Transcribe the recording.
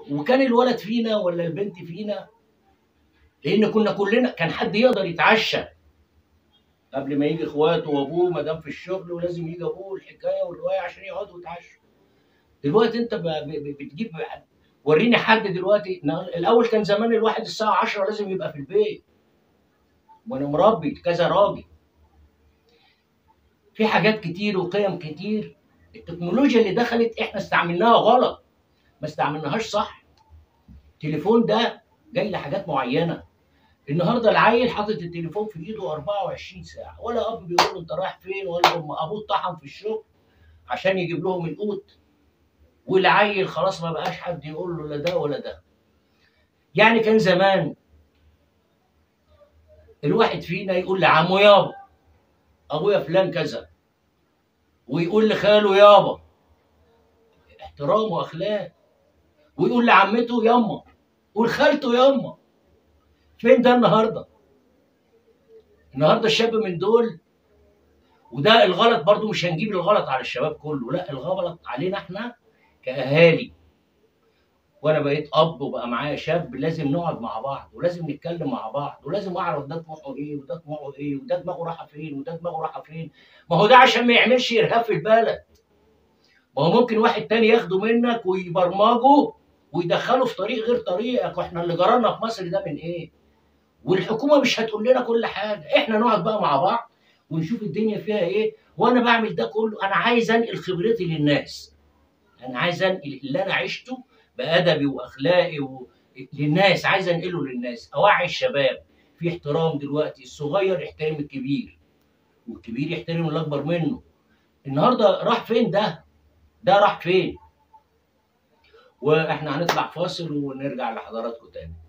وكان الولد فينا ولا البنت فينا، لان كنا كلنا كان حد يقدر يتعشى قبل ما يجي اخواته وابوه ما دام في الشغل، ولازم يجي ابوه الحكايه والروايه عشان يقعدوا يتعشوا. دلوقتي انت بتجيب، وريني حد دلوقتي. الاول كان زمان الواحد الساعه 10 لازم يبقى في البيت، وانا مربي كذا راجل. في حاجات كتير وقيم كتير، التكنولوجيا اللي دخلت احنا استعملناها غلط، ما استعملناهاش صح. التليفون ده جاي لحاجات معينه. النهارده العيل حاطط التليفون في ايده 24 ساعه، ولا اب بيقول له انت رايح فين، ولا ابوه اتطحن في الشغل عشان يجيب لهم القوت، والعيل خلاص ما بقاش حد يقول له لا ده ولا ده. يعني كان زمان الواحد فينا يقول لعمه يابا، ابويا فلان كذا، ويقول لخاله يابا، احترام واخلاق، ويقول لعمته يما، ولخالته يما. فين ده النهارده؟ النهارده الشاب من دول، وده الغلط برضو، مش هنجيب الغلط على الشباب كله، لا الغلط علينا احنا كاهالي. وانا بقيت اب وبقى معايا شاب، لازم نقعد مع بعض ولازم نتكلم مع بعض، ولازم اعرف ده طموحه ايه وده طموحه ايه، وده دماغه رايحه فين وده دماغه رايحه فين. ما هو ده عشان ما يعملش ارهاب في البلد. ما هو ممكن واحد تاني ياخده منك ويبرمجه ويدخله في طريق غير طريقك، واحنا اللي جرالنا في مصر ده من ايه؟ والحكومه مش هتقول لنا كل حاجه، احنا نقعد بقى مع بعض ونشوف الدنيا فيها ايه. وانا بعمل ده كله انا عايز انقل خبرتي للناس، انا عايز انقل اللي انا عشته بادبي واخلاقي للناس، عايز انقله للناس، اوعي الشباب في احترام. دلوقتي الصغير يحترم الكبير، والكبير يحترم اللي اكبر منه. النهارده راح فين ده؟ ده راح فين؟ واحنا هنطلع فاصل ونرجع لحضراتكم تاني.